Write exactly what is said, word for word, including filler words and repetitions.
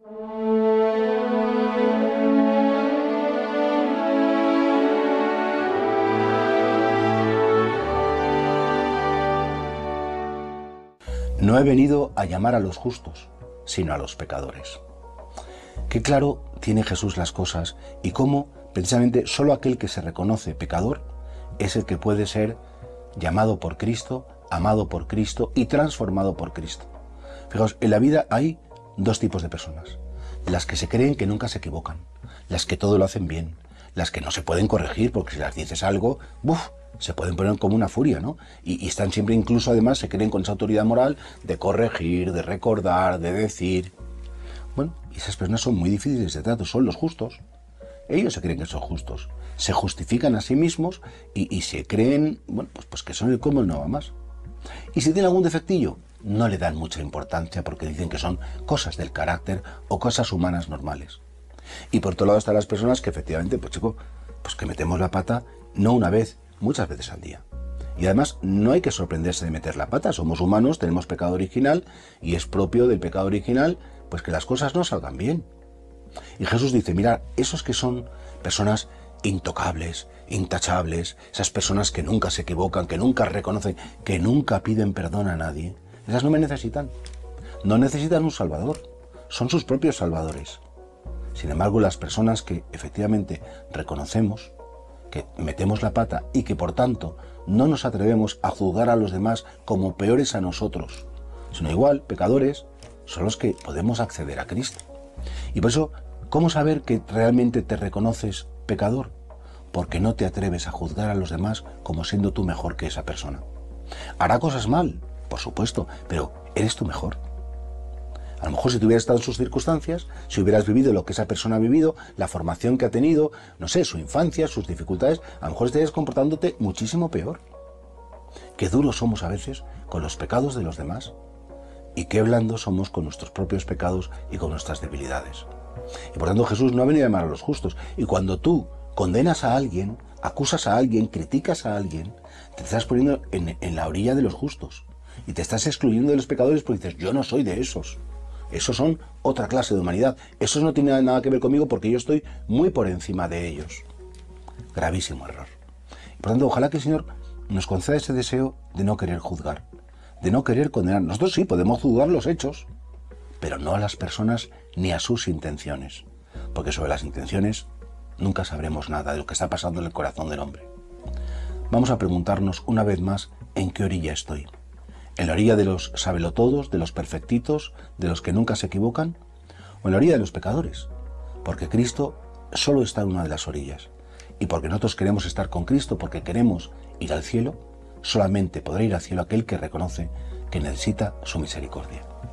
No he venido a llamar a los justos, sino a los pecadores. Qué claro tiene Jesús las cosas y cómo precisamente solo aquel que se reconoce pecador es el que puede ser llamado por Cristo, amado por Cristo y transformado por Cristo. Fijaos, en la vida hay dos tipos de personas: las que se creen que nunca se equivocan, las que todo lo hacen bien, las que no se pueden corregir porque si las dices algo, ¡buf!, se pueden poner como una furia, ¿no? Y, y están siempre, incluso además, se creen con esa autoridad moral de corregir, de recordar, de decir. Bueno, y esas personas son muy difíciles de trato, son los justos. Ellos se creen que son justos, se justifican a sí mismos y, y se creen, bueno, pues, pues que son el cómo y no va más. Y si tienen algún defectillo, no le dan mucha importancia porque dicen que son cosas del carácter o cosas humanas normales. Y por otro lado están las personas que efectivamente, pues chico, pues que metemos la pata no una vez, muchas veces al día. Y además no hay que sorprenderse de meter la pata, somos humanos, tenemos pecado original y es propio del pecado original pues que las cosas no salgan bien. Y Jesús dice, mirad, esos que son personas intocables, intachables, esas personas que nunca se equivocan, que nunca reconocen, que nunca piden perdón a nadie, esas no me necesitan. No necesitan un salvador, son sus propios salvadores. Sin embargo, las personas que efectivamente reconocemos que metemos la pata y que por tanto no nos atrevemos a juzgar a los demás como peores a nosotros, sino igual, pecadores, son los que podemos acceder a Cristo. Y por eso, ¿cómo saber que realmente te reconoces pecador? Porque no te atreves a juzgar a los demás como siendo tú mejor que esa persona. Hará cosas mal, por supuesto, pero ¿eres tú mejor? A lo mejor si tú hubieras estado en sus circunstancias, si hubieras vivido lo que esa persona ha vivido, la formación que ha tenido, no sé, su infancia, sus dificultades, a lo mejor estarías comportándote muchísimo peor. Qué duros somos a veces con los pecados de los demás y qué blandos somos con nuestros propios pecados y con nuestras debilidades. Y por tanto Jesús no ha venido a llamar a los justos. Y cuando tú condenas a alguien, acusas a alguien, criticas a alguien, te estás poniendo en, en la orilla de los justos y te estás excluyendo de los pecadores porque dices, yo no soy de esos. Esos son otra clase de humanidad. Esos no tienen nada que ver conmigo porque yo estoy muy por encima de ellos. Gravísimo error. Y por tanto, ojalá que el Señor nos conceda ese deseo de no querer juzgar, de no querer condenar. Nosotros sí podemos juzgar los hechos, pero no a las personas ni a sus intenciones, porque sobre las intenciones nunca sabremos nada de lo que está pasando en el corazón del hombre. Vamos a preguntarnos una vez más en qué orilla estoy. ¿En la orilla de los sabelotodos, de los perfectitos, de los que nunca se equivocan? ¿O en la orilla de los pecadores? Porque Cristo solo está en una de las orillas. Y porque nosotros queremos estar con Cristo, porque queremos ir al cielo, solamente podrá ir al cielo aquel que reconoce que necesita su misericordia.